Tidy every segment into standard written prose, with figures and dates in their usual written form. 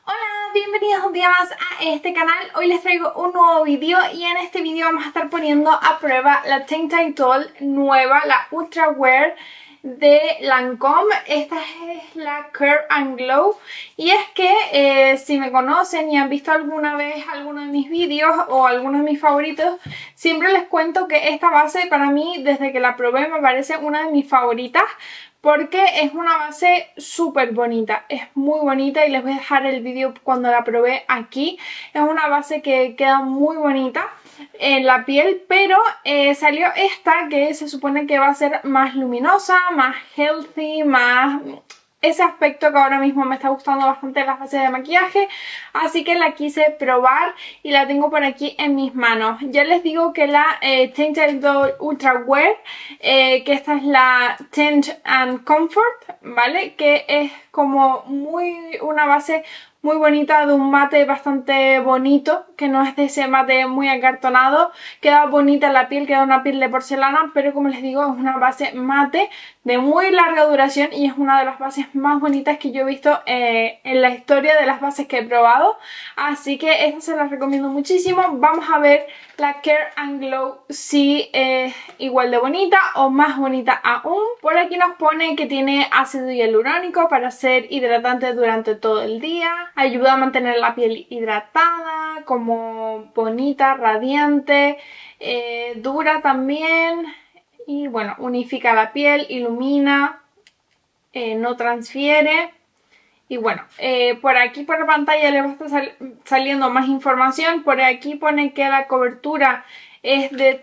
Hola, bienvenidos un día más a este canal. Hoy les traigo un nuevo vídeo y en este vídeo vamos a estar poniendo a prueba la Tint Titol nueva, la Ultra Wear de Lancome. Esta es la Curve and Glow y es que si me conocen y han visto alguna vez alguno de mis vídeos o alguno de mis favoritos, siempre les cuento que esta base para mí desde que la probé me parece una de mis favoritas, porque es una base súper bonita, es muy bonita y les voy a dejar el vídeo cuando la probé aquí. Es una base que queda muy bonita en la piel, pero salió esta que se supone que va a ser más luminosa, más healthy, más ese aspecto que ahora mismo me está gustando bastante de las bases de maquillaje, así que la quise probar y la tengo por aquí en mis manos. Ya les digo que la Tint Titol Ultra Wear, que esta es la Tint and Comfort, ¿vale? Que es como una base muy bonita, de un mate bastante bonito, que no es de ese mate muy acartonado. Queda bonita en la piel, queda una piel de porcelana, pero como les digo es una base mate de muy larga duración y es una de las bases más bonitas que yo he visto en la historia de las bases que he probado. Así que esta se las recomiendo muchísimo. Vamos a ver la Care and Glow si es igual de bonita o más bonita aún. Por aquí nos pone que tiene ácido hialurónico para ser hidratante durante todo el día. Ayuda a mantener la piel hidratada, como bonita, radiante, dura también. Y bueno, unifica la piel, ilumina, no transfiere. Y bueno, por aquí por la pantalla le va a estar saliendo más información. Por aquí pone que la cobertura es de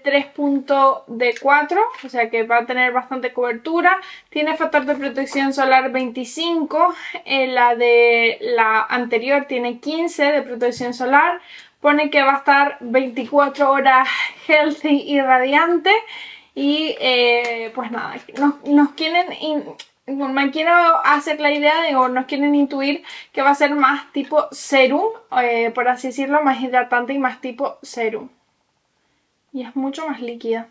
3.4, o sea que va a tener bastante cobertura. Tiene factor de protección solar 25, la de la anterior tiene 15 de protección solar. Pone que va a estar 24 horas healthy y radiante. Y pues nada, nos quieren... me quiero hacer la idea de, o nos quieren intuir que va a ser más tipo serum, por así decirlo, más hidratante y más tipo serum. Y es mucho más líquida.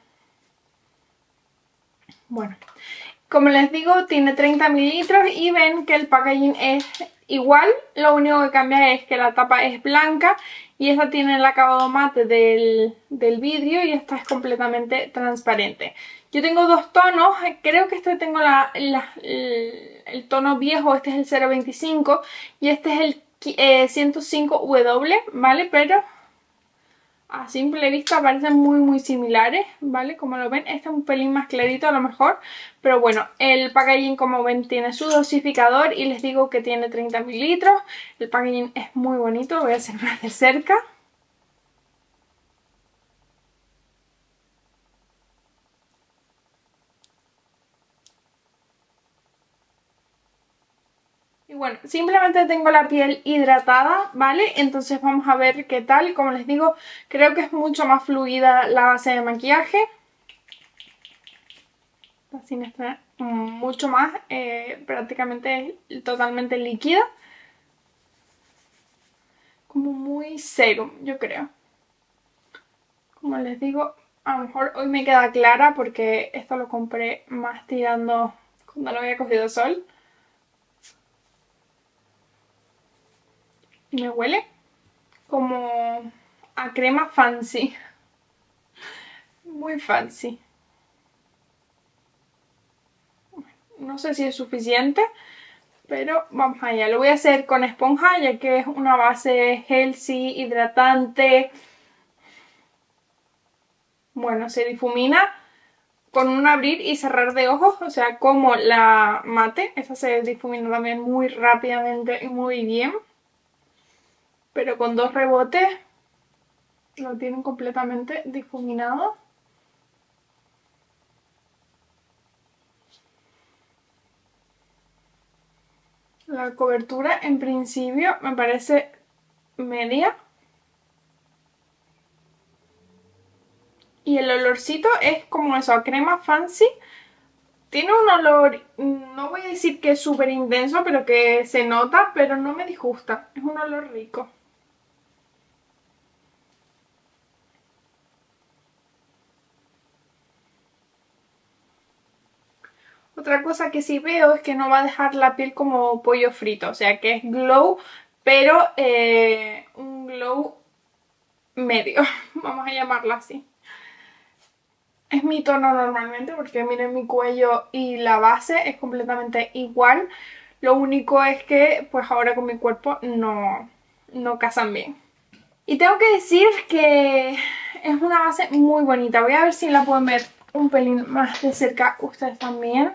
Bueno, como les digo, tiene 30 mililitros y ven que el packaging es igual. Lo único que cambia es que la tapa es blanca y esta tiene el acabado mate del vidrio y esta es completamente transparente. Yo tengo dos tonos, creo que este tengo el tono viejo, este es el 025 y este es el 105W, ¿vale? Pero a simple vista parecen muy similares, ¿vale? Como lo ven, este es un pelín más clarito a lo mejor, pero bueno, el packaging como ven tiene su dosificador y les digo que tiene 30 mililitros. El packaging es muy bonito, voy a hacer más de cerca. Y bueno, simplemente tengo la piel hidratada, ¿vale? Entonces vamos a ver qué tal. Como les digo, creo que es mucho más fluida la base de maquillaje. Así está mucho más, prácticamente totalmente líquida. Como muy serum, yo creo. Como les digo, a lo mejor hoy me queda clara porque esto lo compré más tirando cuando no había cogido sol. Y me huele como a crema fancy. Muy fancy. No sé si es suficiente, pero vamos allá. Lo voy a hacer con esponja ya que es una base healthy, hidratante. Bueno, se difumina con un abrir y cerrar de ojos, o sea, como la mate. Esta se difumina también muy rápidamente y muy bien. Pero con dos rebotes lo tienen completamente difuminado. La cobertura en principio me parece media. Y el olorcito es como eso, a crema fancy. Tiene un olor, no voy a decir que es súper intenso, pero que se nota, pero no me disgusta. Es un olor rico. Otra cosa que sí veo es que no va a dejar la piel como pollo frito, o sea que es glow, pero un glow medio, vamos a llamarlo así. Es mi tono normalmente porque miren mi cuello y la base es completamente igual. Lo único es que pues ahora con mi cuerpo no casan bien. Y tengo que decir que es una base muy bonita. Voy a ver si la pueden ver un pelín más de cerca ustedes también.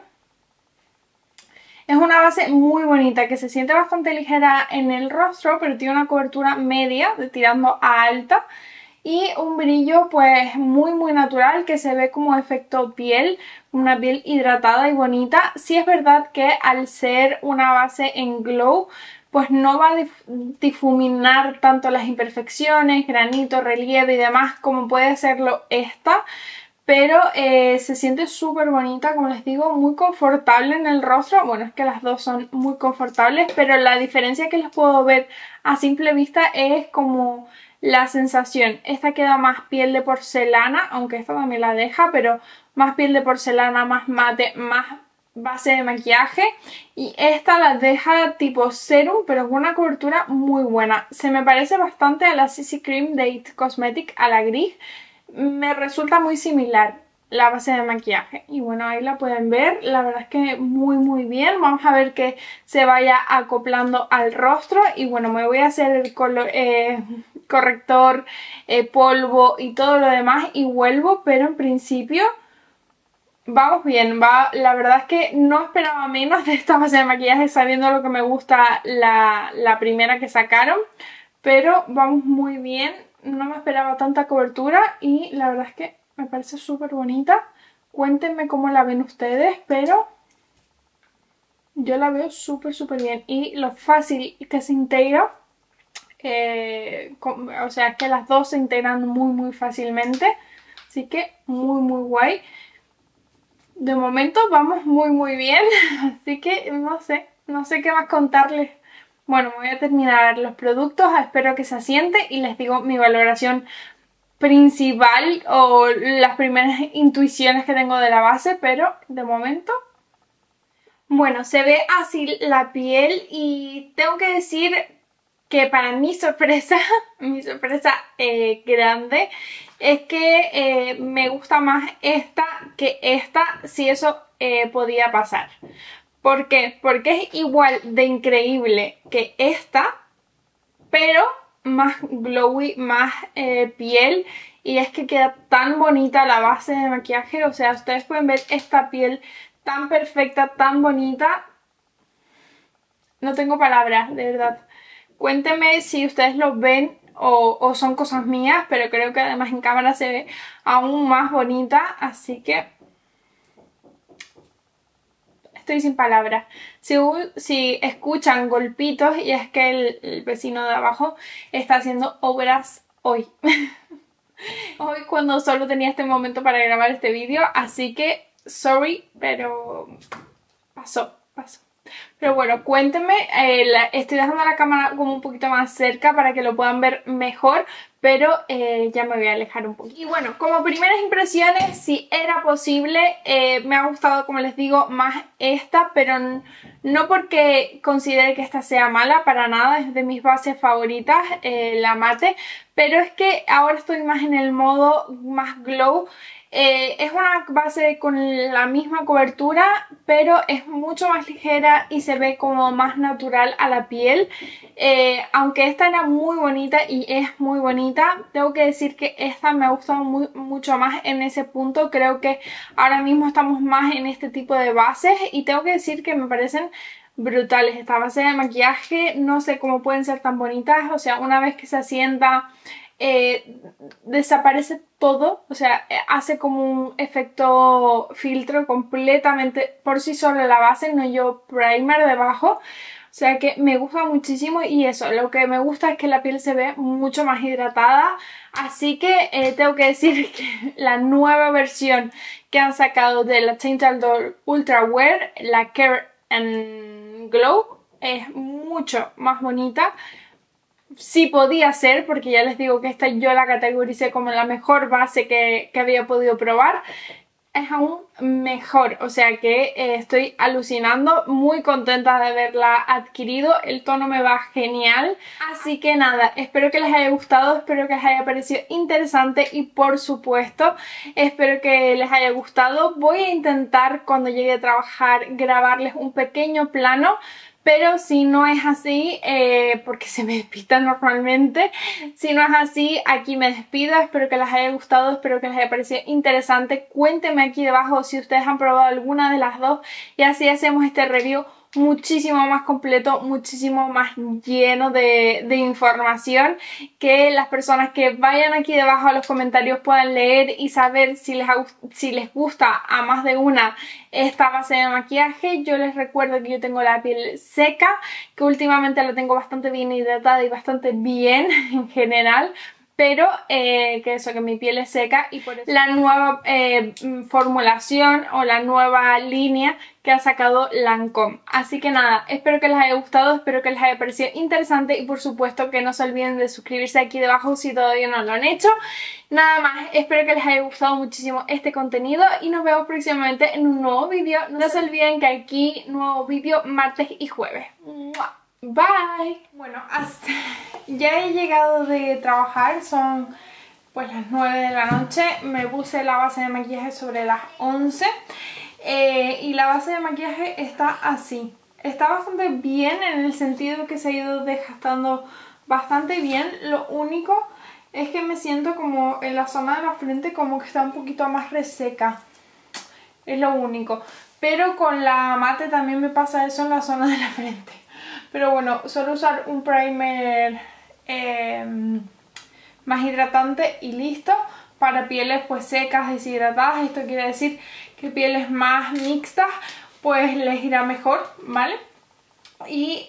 Es una base muy bonita que se siente bastante ligera en el rostro, pero tiene una cobertura media, tirando a alta. Y un brillo pues muy natural que se ve como efecto piel, una piel hidratada y bonita. Sí es verdad que al ser una base en glow pues no va a difuminar tanto las imperfecciones, granito, relieve y demás como puede hacerlo esta. Pero se siente súper bonita, como les digo, muy confortable en el rostro. Bueno, es que las dos son muy confortables, pero la diferencia que les puedo ver a simple vista es como la sensación. Esta queda más piel de porcelana, aunque esta también la deja, pero más piel de porcelana, más mate, más base de maquillaje. Y esta la deja tipo serum, pero con una cobertura muy buena. Se me parece bastante a la CC Cream de It Cosmetic, a la gris. Me resulta muy similar la base de maquillaje y bueno, ahí la pueden ver, la verdad es que muy bien. Vamos a ver que se vaya acoplando al rostro y bueno, me voy a hacer el corrector, polvo y todo lo demás y vuelvo, pero en principio vamos bien. La verdad es que no esperaba menos de esta base de maquillaje sabiendo lo que me gusta la primera que sacaron, pero vamos muy bien. No me esperaba tanta cobertura y la verdad es que me parece súper bonita. Cuéntenme cómo la ven ustedes, pero yo la veo súper bien. Y lo fácil que se integra, o sea, es que las dos se integran muy fácilmente. Así que muy guay. De momento vamos muy bien, así que no sé qué más contarles. Bueno, me voy a terminar los productos, espero que se asiente y les digo mi valoración principal o las primeras intuiciones que tengo de la base, pero de momento... Bueno, se ve así la piel y tengo que decir que para mi sorpresa, grande, es que me gusta más esta que esta, si eso podía pasar. ¿Por qué? Porque es igual de increíble que esta, pero más glowy, más piel. Y es que queda tan bonita la base de maquillaje. O sea, ustedes pueden ver esta piel tan perfecta, tan bonita. No tengo palabras, de verdad. Cuéntenme si ustedes lo ven o son cosas mías, pero creo que además en cámara se ve aún más bonita. Así que... estoy sin palabras. Si escuchan golpitos y es que el vecino de abajo está haciendo obras hoy. Hoy cuando solo tenía este momento para grabar este vídeo, así que sorry, pero pasó. Pero bueno, cuéntenme, estoy dejando la cámara como un poquito más cerca para que lo puedan ver mejor, pero ya me voy a alejar un poquito. Y bueno, como primeras impresiones, si era posible, me ha gustado, como les digo, más esta, pero no porque considere que esta sea mala, para nada, es de mis bases favoritas, la mate, pero es que ahora estoy más en el modo más glow. Es una base con la misma cobertura, pero es mucho más ligera y se ve como más natural a la piel. Aunque esta era muy bonita y es muy bonita, tengo que decir que esta me ha gustado mucho más en ese punto. Creo que ahora mismo estamos más en este tipo de bases y tengo que decir que me parecen brutales. Esta base de maquillaje, no sé cómo pueden ser tan bonitas, o sea, una vez que se asienta... desaparece todo, o sea, hace como un efecto filtro completamente por sí sola la base, no llevo primer debajo, o sea que me gusta muchísimo y eso, lo que me gusta es que la piel se ve mucho más hidratada, así que tengo que decir que la nueva versión que han sacado de la Tint Adore Ultra Wear, la Care and Glow, es mucho más bonita. Sí podía ser, porque ya les digo que esta yo la categoricé como la mejor base que había podido probar. es aún mejor, o sea que estoy alucinando, muy contenta de haberla adquirido, el tono me va genial, así que nada, espero que les haya gustado, espero que les haya parecido interesante y por supuesto espero que les haya gustado. Voy a intentar cuando llegue a trabajar grabarles un pequeño plano, pero si no es así, porque se me despista normalmente, si no es así, aquí me despido. Espero que les haya gustado, espero que les haya parecido interesante. Cuéntenme aquí debajo si ustedes han probado alguna de las dos y así hacemos este review muchísimo más completo, muchísimo más lleno de información, que las personas que vayan aquí debajo a los comentarios puedan leer y saber si les gusta a más de una esta base de maquillaje. Yo les recuerdo que yo tengo la piel seca, que últimamente la tengo bastante bien hidratada y bastante bien en general, pero que mi piel es seca y por eso la nueva formulación o la nueva línea que ha sacado Lancôme. Así que nada, espero que les haya gustado, espero que les haya parecido interesante y por supuesto que no se olviden de suscribirse aquí debajo si todavía no lo han hecho. Nada más, espero que les haya gustado muchísimo este contenido y nos vemos próximamente en un nuevo vídeo. No se olviden que aquí nuevo vídeo martes y jueves. ¡Mua! Bye. Bueno, ya he llegado de trabajar, son pues las 9 de la noche, me puse la base de maquillaje sobre las 11 y la base de maquillaje está así. Está bastante bien en el sentido que se ha ido desgastando bastante bien. Lo único es que me siento como en la zona de la frente como que está un poquito más reseca. Es lo único. Pero con la mate también me pasa eso en la zona de la frente. Pero bueno, suelo usar un primer más hidratante y listo. Para pieles pues secas, deshidratadas, esto quiere decir que pieles más mixtas pues les irá mejor, ¿vale? Y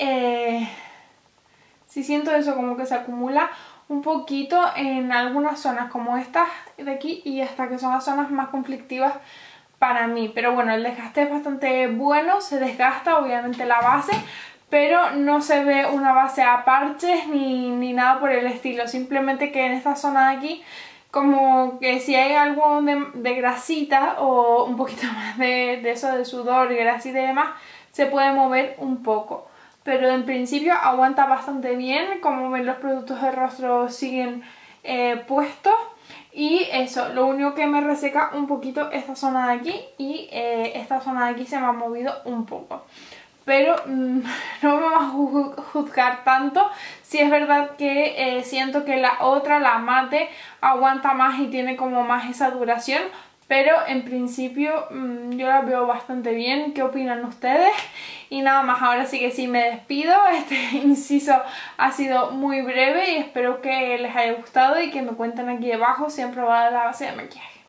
sí siento eso como que se acumula un poquito en algunas zonas como estas de aquí y hasta que son las zonas más conflictivas para mí. Pero bueno, el desgaste es bastante bueno, se desgasta obviamente la base, pero no se ve una base a parches ni nada por el estilo. Simplemente que en esta zona de aquí, como que si hay algo de grasita o un poquito más de eso de sudor y grasita y demás, se puede mover un poco. Pero en principio aguanta bastante bien. Como ven, los productos de rostro siguen puestos. Y eso, lo único que me reseca un poquito esta zona de aquí y esta zona de aquí se me ha movido un poco. Pero no me va a juzgar tanto. Sí es verdad que siento que la otra, la mate, aguanta más y tiene como más esa duración. Pero en principio yo la veo bastante bien. ¿Qué opinan ustedes? Y nada más, ahora sí que sí me despido. Este inciso ha sido muy breve y espero que les haya gustado y que me cuenten aquí debajo si han probado la base de maquillaje.